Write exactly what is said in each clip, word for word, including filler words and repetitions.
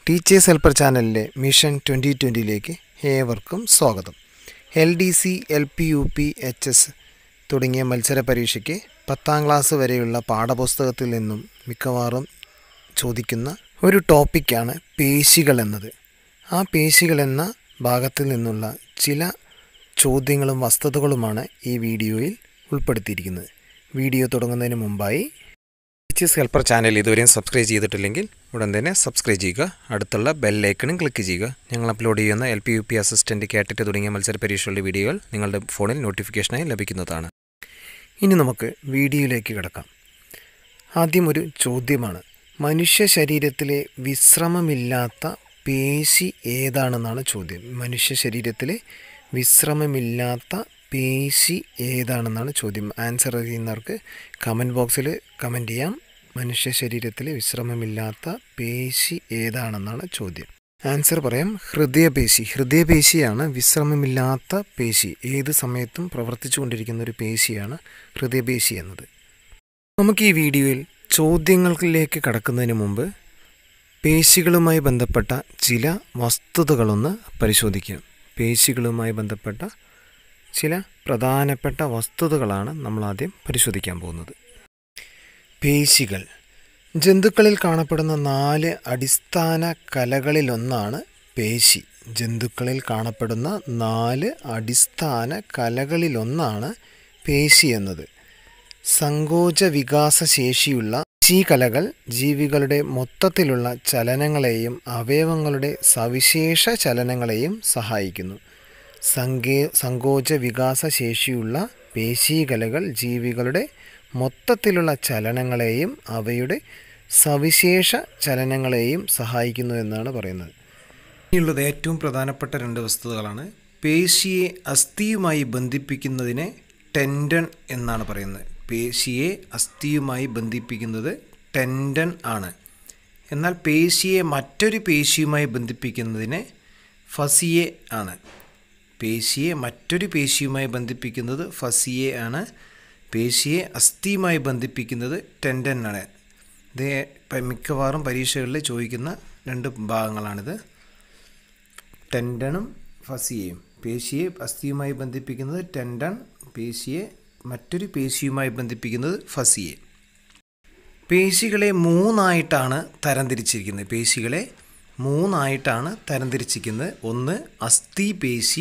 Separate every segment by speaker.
Speaker 1: Teachers helper ചാനലിലെ mission twenty ട്വൻ്റിയിലേക്ക് ഏവർക്കും സ്വാഗതം. L D C, L P, U P, H S തുടങ്ങിയ മത്സര പരീക്ഷയ്ക്ക് പത്താം ക്ലാസ് വരെയുള്ള പാഠപുസ്തകത്തിൽ നിന്നും മിക്കവാറും ചോദിക്കുന്ന ഒരു ടോപ്പിക്കാണ് പേശികൾ എന്നത്. ആ പേശികൾ എന്ന ഭാഗത്തിൽ നിന്നുള്ള ചില ചോദ്യങ്ങളും വസ്തുതകളുമാണ് ഈ വീഡിയോയിൽ ഉൾപ്പെടുത്തിയിരിക്കുന്നത്. വീഡിയോ തുടങ്ങുന്നതിന് മുമ്പായി ടീച്ചേഴ്സ് ഹെൽപ്പർ ചാനൽ ഇതുവരെയും സബ്സ്ക്രൈബ് ചെയ്തിട്ടില്ലെങ്കിൽ ഉടൻ തന്നെ സബ്സ്ക്രൈബ് ചെയ്യുക. അടുത്തുള്ള ബെല്ലൈക്കണും ക്ലിക്ക് ചെയ്യുക. ഞങ്ങൾ അപ്ലോഡ് ചെയ്യുന്ന L P, U P, assistant, കാറ്ററ്റ് തുടങ്ങിയ മത്സര പരീക്ഷകളുടെ വീഡിയോകൾ നിങ്ങളുടെ ഫോണിൽ നോട്ടിഫിക്കേഷനായി ലഭിക്കുന്നതാണ്. ഇനി നമുക്ക് വീഡിയോയിലേക്ക് കിടക്കാം. ആദ്യം ഒരു ചോദ്യമാണ്. മനുഷ്യ ശരീരത്തിലെ വിശ്രമമില്ലാത്ത പേശി ഏതാണെന്നാണ് ചോദ്യം. മനുഷ്യ ശരീരത്തിലെ വിശ്രമമില്ലാത്ത പേശി ഏതാണെന്നാണ് ചോദ്യം. ആൻസർ അറിയുന്നവർക്ക് കമൻറ്റ് ബോക്സിൽ കമൻറ്റ് ചെയ്യാം. മനുഷ്യ ശരീരത്തിലെ വിശ്രമമില്ലാത്ത പേശി ഏതാണെന്നാണ് ചോദ്യം. ആൻസർ പറയാം, ഹൃദയപേശി. ഹൃദയപേശിയാണ് വിശ്രമമില്ലാത്ത പേശി. ഏത് സമയത്തും പ്രവർത്തിച്ചു കൊണ്ടിരിക്കുന്ന ഒരു പേശിയാണ് ഹൃദയപേശി എന്നത്. നമുക്ക് ഈ വീഡിയോയിൽ ചോദ്യങ്ങളിലേക്ക് കടക്കുന്നതിന് മുമ്പ് പേശികളുമായി ബന്ധപ്പെട്ട ചില വസ്തുതകളൊന്ന് പരിശോധിക്കാം. പേശികളുമായി ബന്ധപ്പെട്ട ചില പ്രധാനപ്പെട്ട വസ്തുതകളാണ് നമ്മൾ ആദ്യം പരിശോധിക്കാൻ പോകുന്നത്. പേശികൾ ജന്തുക്കളിൽ കാണപ്പെടുന്ന നാല് അടിസ്ഥാന കലകളിലൊന്നാണ് പേശി. ജന്തുക്കളിൽ കാണപ്പെടുന്ന നാല് അടിസ്ഥാന കലകളിലൊന്നാണ് പേശി എന്നത്. സങ്കോച വികാസ ശേഷിയുള്ള പേശീകലകൾ ജീവികളുടെ മൊത്തത്തിലുള്ള ചലനങ്ങളെയും അവയവങ്ങളുടെ സവിശേഷ ചലനങ്ങളെയും സഹായിക്കുന്നു. സങ്കേ സങ്കോച വികാസ ശേഷിയുള്ള പേശീകലകൾ ജീവികളുടെ മൊത്തത്തിലുള്ള ചലനങ്ങളെയും അവയുടെ സവിശേഷ ചലനങ്ങളെയും സഹായിക്കുന്നു എന്നാണ് പറയുന്നത്. ഇനിയുള്ളത് ഏറ്റവും പ്രധാനപ്പെട്ട രണ്ട് വസ്തുതകളാണ്. പേശിയെ അസ്ഥിയുമായി ബന്ധിപ്പിക്കുന്നതിനെ ടെൻഡൻ എന്നാണ് പറയുന്നത്. പേശിയെ അസ്ഥിയുമായി ബന്ധിപ്പിക്കുന്നത് ടെൻഡൻ ആണ്. എന്നാൽ പേശിയെ മറ്റൊരു പേശിയുമായി ബന്ധിപ്പിക്കുന്നതിനെ ഫസിയെ ആണ്. പേശിയെ മറ്റൊരു പേശിയുമായി ബന്ധിപ്പിക്കുന്നത് ഫസിയെ ആണ്. പേശിയെ അസ്ഥിയുമായി ബന്ധിപ്പിക്കുന്നത് ടെൻഡൻ ആണ്. ഇത് മിക്കവാറും പരീക്ഷകളിൽ ചോദിക്കുന്ന രണ്ട് ഭാഗങ്ങളാണിത്. ടെൻഡനും ഫസിയയും. പേശിയെ അസ്ഥിയുമായി ബന്ധിപ്പിക്കുന്നത് ടെൻഡൻ, പേശിയെ മറ്റൊരു പേശിയുമായി ബന്ധിപ്പിക്കുന്നത് ഫസിയെ. പേശികളെ മൂന്നായിട്ടാണ് തരംതിരിച്ചിരിക്കുന്നത്. പേശികളെ മൂന്നായിട്ടാണ് തരംതിരിച്ചിരിക്കുന്നത്. ഒന്ന് അസ്ഥിപേശി,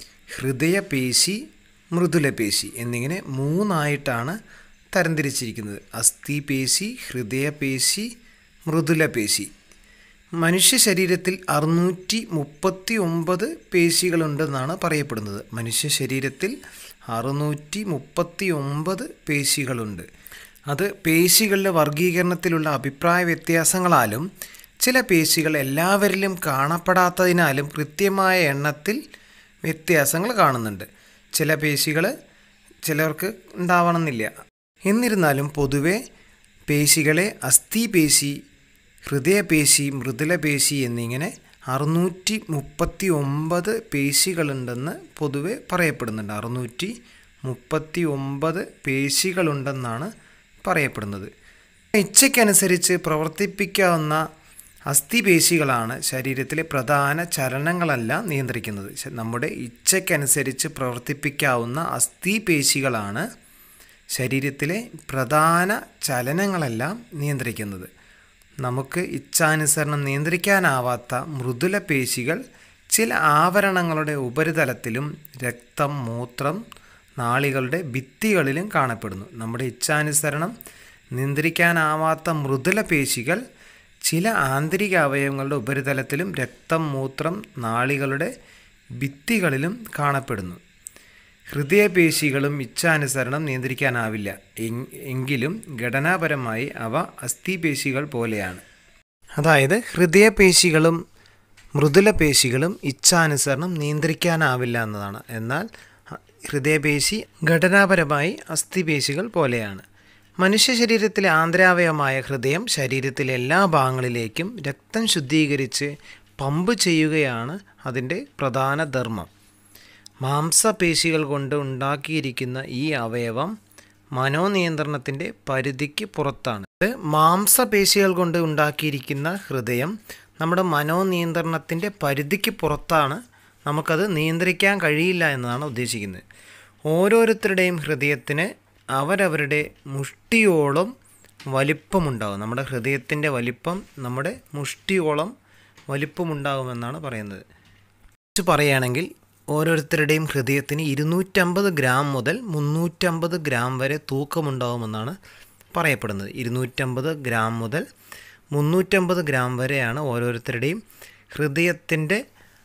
Speaker 1: ഹൃദയപേശി, മൃദുലപേശി എന്നിങ്ങനെ മൂന്നായിട്ടാണ് തരംതിരിച്ചിരിക്കുന്നത്. അസ്ഥിപേശി, ഹൃദയപേശി, മൃദുലപേശി. മനുഷ്യ ശരീരത്തിൽ അറുന്നൂറ്റി മുപ്പത്തി ഒമ്പത് പേശികളുണ്ടെന്നാണ് പറയപ്പെടുന്നത്. മനുഷ്യ ശരീരത്തിൽ അറുന്നൂറ്റി മുപ്പത്തി ഒമ്പത് പേശികളുണ്ട്. അത് പേശികളുടെ വർഗീകരണത്തിലുള്ള അഭിപ്രായ വ്യത്യാസങ്ങളാലും ചില പേശികൾ എല്ലാവരിലും കാണപ്പെടാത്തതിനാലും കൃത്യമായ എണ്ണത്തിൽ വ്യത്യാസങ്ങൾ കാണുന്നുണ്ട്. ചില പേശികൾ ചിലർക്ക് ഉണ്ടാവണമെന്നില്ല. എന്നിരുന്നാലും പൊതുവെ പേശികളെ അസ്ഥിപേശി, ഹൃദയപേശി, മൃദുലപേശി എന്നിങ്ങനെ അറുന്നൂറ്റി മുപ്പത്തി ഒമ്പത് പേശികളുണ്ടെന്ന് പൊതുവെ പറയപ്പെടുന്നുണ്ട്. അറുന്നൂറ്റി മുപ്പത്തി ഒമ്പത് പേശികളുണ്ടെന്നാണ് പറയപ്പെടുന്നത്. ഇച്ഛയ്ക്കനുസരിച്ച് പ്രവർത്തിപ്പിക്കാവുന്ന അസ്ഥിപേശികളാണ് ശരീരത്തിലെ പ്രധാന ചലനങ്ങളെല്ലാം നിയന്ത്രിക്കുന്നത്. നമ്മുടെ ഇച്ഛയ്ക്കനുസരിച്ച് പ്രവർത്തിപ്പിക്കാവുന്ന അസ്ഥിപേശികളാണ് ശരീരത്തിലെ പ്രധാന ചലനങ്ങളെല്ലാം നിയന്ത്രിക്കുന്നത്. നമുക്ക് ഇച്ഛാനുസരണം നിയന്ത്രിക്കാനാവാത്ത മൃദുല പേശികൾ ചില ആവരണങ്ങളുടെ ഉപരിതലത്തിലും രക്തം, മൂത്രം, നാളികളുടെ ഭിത്തികളിലും കാണപ്പെടുന്നു. നമ്മുടെ ഇച്ഛാനുസരണം നിയന്ത്രിക്കാനാവാത്ത മൃദുല പേശികൾ ചില ആന്തരിക അവയവങ്ങളുടെ ഉപരിതലത്തിലും രക്തം, മൂത്രം, നാളികളുടെ ഭിത്തികളിലും കാണപ്പെടുന്നു. ഹൃദയപേശികളും ഇച്ഛാനുസരണം നിയന്ത്രിക്കാനാവില്ല. എങ്കിലും ഘടനാപരമായി അവ അസ്ഥിപേശികൾ പോലെയാണ്. അതായത് ഹൃദയപേശികളും മൃദുലപേശികളും ഇച്ഛാനുസരണം നിയന്ത്രിക്കാനാവില്ല എന്നതാണ്. എന്നാൽ ഹൃദയപേശി ഘടനാപരമായി അസ്ഥിപേശികൾ പോലെയാണ്. മനുഷ്യ ശരീരത്തിലെ ആന്തരാവയവമായ ഹൃദയം ശരീരത്തിലെ എല്ലാ ഭാഗങ്ങളിലേക്കും രക്തം ശുദ്ധീകരിച്ച് പമ്പ് ചെയ്യുകയാണ് അതിൻ്റെ പ്രധാന ധർമ്മം. മാംസപേശികൾ കൊണ്ട് ഉണ്ടാക്കിയിരിക്കുന്ന ഈ അവയവം മനോനിയന്ത്രണത്തിൻ്റെ പരിധിക്ക് പുറത്താണ്. മാംസപേശികൾ കൊണ്ട് ഉണ്ടാക്കിയിരിക്കുന്ന ഹൃദയം നമ്മുടെ മനോനിയന്ത്രണത്തിൻ്റെ പരിധിക്ക് പുറത്താണ്, നമുക്കത് നിയന്ത്രിക്കാൻ കഴിയില്ല എന്നതാണ് ഉദ്ദേശിക്കുന്നത്. ഓരോരുത്തരുടെയും ഹൃദയത്തിന് അവരവരുടെ മുഷ്ടിയോളം വലിപ്പമുണ്ടാകും. നമ്മുടെ ഹൃദയത്തിൻ്റെ വലിപ്പം നമ്മുടെ മുഷ്ടിയോളം വലിപ്പമുണ്ടാകുമെന്നാണ് പറയുന്നത്. കുറിച്ച് പറയുകയാണെങ്കിൽ ഓരോരുത്തരുടെയും ഹൃദയത്തിന് ഇരുന്നൂറ്റമ്പത് ഗ്രാം മുതൽ മുന്നൂറ്റമ്പത് ഗ്രാം വരെ തൂക്കമുണ്ടാകുമെന്നാണ് പറയപ്പെടുന്നത്. ഇരുന്നൂറ്റമ്പത് ഗ്രാം മുതൽ മുന്നൂറ്റമ്പത് ഗ്രാം വരെയാണ് ഓരോരുത്തരുടെയും ഹൃദയത്തിൻ്റെ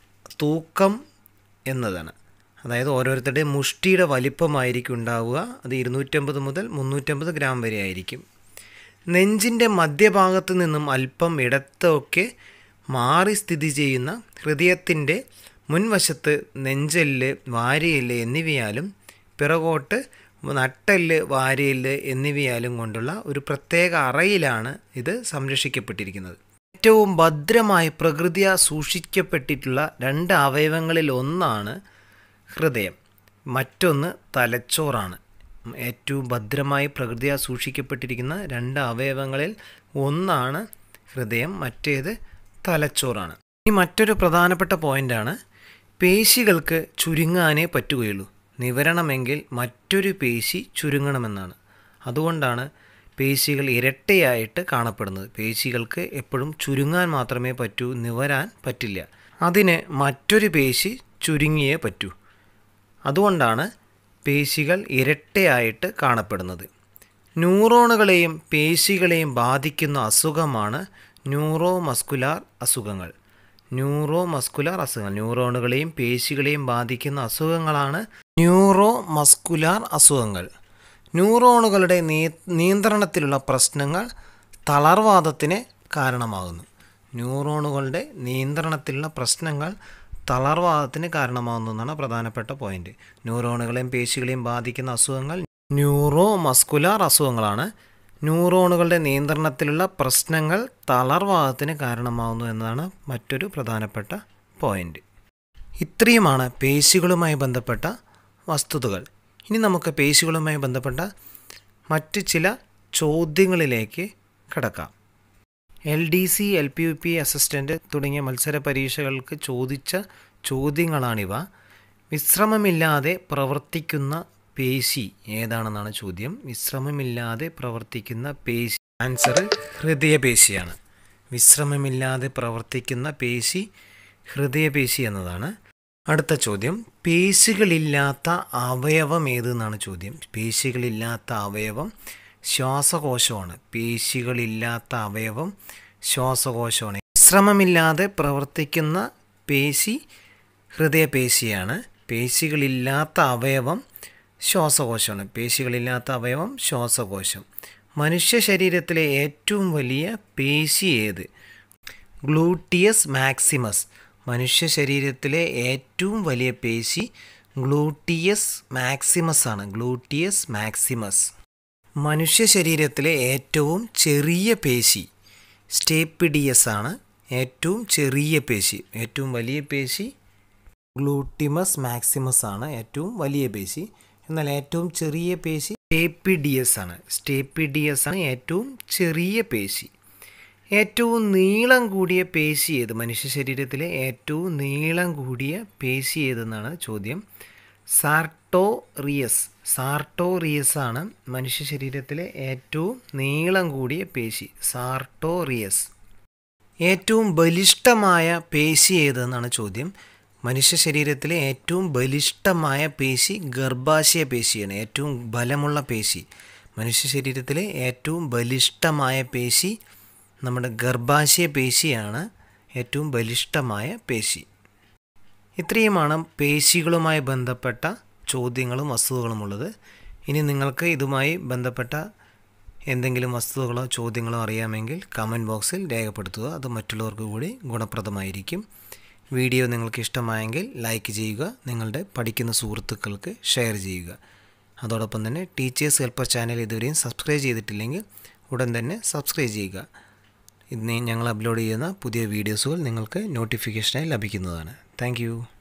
Speaker 1: തൂക്കം എന്നതാണ്. അതായത് ഓരോരുത്തരുടെയും മുഷ്ടിയുടെ വലിപ്പമായിരിക്കും ഉണ്ടാവുക. അത് ഇരുന്നൂറ്റമ്പത് മുതൽ മുന്നൂറ്റമ്പത് ഗ്രാം വരെ ആയിരിക്കും. നെഞ്ചിൻ്റെ മധ്യഭാഗത്ത് നിന്നും അല്പം ഇടത്തൊക്കെ മാറി സ്ഥിതി ചെയ്യുന്ന ഹൃദയത്തിൻ്റെ മുൻവശത്ത് നെഞ്ചെല്ല്, വാരിയെല്ല് എന്നിവയാലും പിറകോട്ട് നട്ടെല്ല്, വാരിയെല്ല് എന്നിവയാലും കൊണ്ടുള്ള ഒരു പ്രത്യേക അറയിലാണ് ഇത് സംരക്ഷിക്കപ്പെട്ടിരിക്കുന്നത്. ഏറ്റവും ഭദ്രമായി പ്രകൃതിയാ സൂക്ഷിക്കപ്പെട്ടിട്ടുള്ള രണ്ട് അവയവങ്ങളിൽ ഒന്നാണ് ഹൃദയം, മറ്റൊന്ന് തലച്ചോറാണ്. ഏറ്റവും ഭദ്രമായി പ്രകൃതിയാ സൂക്ഷിക്കപ്പെട്ടിരിക്കുന്ന രണ്ട് അവയവങ്ങളിൽ ഒന്നാണ് ഹൃദയം, മറ്റേത് തലച്ചോറാണ്. ഇനി മറ്റൊരു പ്രധാനപ്പെട്ട പോയിൻ്റാണ്, പേശികൾക്ക് ചുരുങ്ങാനേ പറ്റുകയുള്ളൂ. നിവരണമെങ്കിൽ മറ്റൊരു പേശി ചുരുങ്ങണമെന്നാണ്. അതുകൊണ്ടാണ് പേശികൾ ഇരട്ടയായിട്ട് കാണപ്പെടുന്നത്. പേശികൾക്ക് എപ്പോഴും ചുരുങ്ങാൻ മാത്രമേ പറ്റൂ, നിവരാൻ പറ്റില്ല. അതിന് മറ്റൊരു പേശി ചുരുങ്ങിയേ പറ്റൂ. അതുകൊണ്ടാണ് പേശികൾ ഇരട്ടയായിട്ട് കാണപ്പെടുന്നത്. ന്യൂറോണുകളെയും പേശികളെയും ബാധിക്കുന്ന അസുഖമാണ് ന്യൂറോ മസ്കുലാർ അസുഖങ്ങൾ. ന്യൂറോ മസ്കുലാർ അസുഖങ്ങൾ ന്യൂറോണുകളെയും പേശികളെയും ബാധിക്കുന്ന അസുഖങ്ങളാണ് ന്യൂറോ മസ്കുലാർ അസുഖങ്ങൾ. ന്യൂറോണുകളുടെ നിയന്ത്രണത്തിലുള്ള പ്രശ്നങ്ങൾ തളർവാദത്തിന് കാരണമാകുന്നു. ന്യൂറോണുകളുടെ നിയന്ത്രണത്തിലുള്ള പ്രശ്നങ്ങൾ തളർവാദത്തിന് കാരണമാകുന്നതാണ് പ്രധാനപ്പെട്ട പോയിന്റ്. ന്യൂറോണുകളെയും പേശികളെയും ബാധിക്കുന്ന അസുഖങ്ങൾ ന്യൂറോ മസ്കുലാർ അസുഖങ്ങളാണ്. ന്യൂറോണുകളുടെ നിയന്ത്രണത്തിലുള്ള പ്രശ്നങ്ങൾ തളർവാദത്തിന് കാരണമാകുന്നു എന്നതാണ് മറ്റൊരു പ്രധാനപ്പെട്ട പോയിന്റ്. ഇത്രയുമാണ് പേശികളുമായി ബന്ധപ്പെട്ട വസ്തുതകൾ. ഇനി നമുക്ക് പേശികളുമായി ബന്ധപ്പെട്ട മറ്റ് ചില ചോദ്യങ്ങളിലേക്ക് കടക്കാം. L D C, L P U P assistant തുടങ്ങിയ മത്സര പരീക്ഷകൾക്ക് ചോദിച്ച ചോദ്യങ്ങളാണിവ. വിശ്രമമില്ലാതെ പ്രവർത്തിക്കുന്ന പേശി ഏതാണെന്നാണ് ചോദ്യം. വിശ്രമമില്ലാതെ പ്രവർത്തിക്കുന്ന പേശി, ആൻസർ ഹൃദയപേശിയാണ്. വിശ്രമമില്ലാതെ പ്രവർത്തിക്കുന്ന പേശി ഹൃദയപേശി എന്നതാണ്. അടുത്ത ചോദ്യം, പേശികളില്ലാത്ത അവയവം ഏതെന്നാണ് ചോദ്യം. പേശികളില്ലാത്ത അവയവം ശ്വാസകോശമാണ്. പേശികളില്ലാത്ത അവയവം ശ്വാസകോശമാണ്. വിശ്രമമില്ലാതെ പ്രവർത്തിക്കുന്ന പേശി ഹൃദയപേശിയാണ്. പേശികളില്ലാത്ത അവയവം ശ്വാസകോശമാണ്. പേശികളില്ലാത്ത അവയവം ശ്വാസകോശം. മനുഷ്യ ശരീരത്തിലെ ഏറ്റവും വലിയ പേശി ഏത്? Gluteus maximus. മനുഷ്യ ശരീരത്തിലെ ഏറ്റവും വലിയ പേശി ഗ്ലൂട്ടിയസ് മാക്സിമസ് ആണ്. Gluteus maximus. മനുഷ്യ ശരീരത്തിലെ ഏറ്റവും ചെറിയ പേശി സ്റ്റേപ്പിഡിയസ് ആണ്. ഏറ്റവും ചെറിയ പേശി. ഏറ്റവും വലിയ പേശി ഗ്ലൂട്ടിമസ് മാക്സിമസ് ആണ് ഏറ്റവും വലിയ പേശി. എന്നാൽ ഏറ്റവും ചെറിയ പേശി സ്റ്റേപ്പിഡിയസ് ആണ്. സ്റ്റേപ്പിഡിയസ് ആണ് ഏറ്റവും ചെറിയ പേശി. ഏറ്റവും നീളം കൂടിയ പേശി ഏത്? മനുഷ്യ ശരീരത്തിലെ ഏറ്റവും നീളം കൂടിയ പേശി ഏതെന്നാണ് ചോദ്യം. സാർട്ടോറിയസ്. സാർട്ടോറിയസ് ആണ് മനുഷ്യ ശരീരത്തിലെ ഏറ്റവും നീളം കൂടിയ പേശി. സാർട്ടോറിയസ്. ഏറ്റവും ബലിഷ്ഠമായ പേശി ഏതെന്നാണ് ചോദ്യം. മനുഷ്യ ശരീരത്തിലെ ഏറ്റവും ബലിഷ്ഠമായ പേശി ഗർഭാശയ പേശിയാണ്. ഏറ്റവും ബലമുള്ള പേശി. മനുഷ്യ ശരീരത്തിലെ ഏറ്റവും ബലിഷ്ഠമായ പേശി നമ്മുടെ ഗർഭാശയ പേശിയാണ്. ഏറ്റവും ബലിഷ്ഠമായ പേശി. ഇത്രയുമാണ് പേശികളുമായി ബന്ധപ്പെട്ട ചോദ്യങ്ങളും വസ്തുതകളുമുള്ളത്. ഇനി നിങ്ങൾക്ക് ഇതുമായി ബന്ധപ്പെട്ട എന്തെങ്കിലും വസ്തുതകളോ ചോദ്യങ്ങളോ അറിയാമെങ്കിൽ കമൻറ്റ് ബോക്സിൽ രേഖപ്പെടുത്തുക. അത് മറ്റുള്ളവർക്ക് കൂടി ഗുണപ്രദമായിരിക്കും. വീഡിയോ നിങ്ങൾക്ക് ഇഷ്ടമായെങ്കിൽ ലൈക്ക് ചെയ്യുക. നിങ്ങളുടെ പഠിക്കുന്ന സുഹൃത്തുക്കൾക്ക് ഷെയർ ചെയ്യുക. അതോടൊപ്പം തന്നെ ടീച്ചേഴ്സ് ഹെൽപ്പർ ചാനൽ ഇതുവരെയും സബ്സ്ക്രൈബ് ചെയ്തിട്ടില്ലെങ്കിൽ ഉടൻ തന്നെ സബ്സ്ക്രൈബ് ചെയ്യുക. ഇന്ന് ഞങ്ങൾ അപ്ലോഡ് ചെയ്യുന്ന പുതിയ വീഡിയോസുകൾ നിങ്ങൾക്ക് നോട്ടിഫിക്കേഷനായി ലഭിക്കുന്നതാണ്. താങ്ക്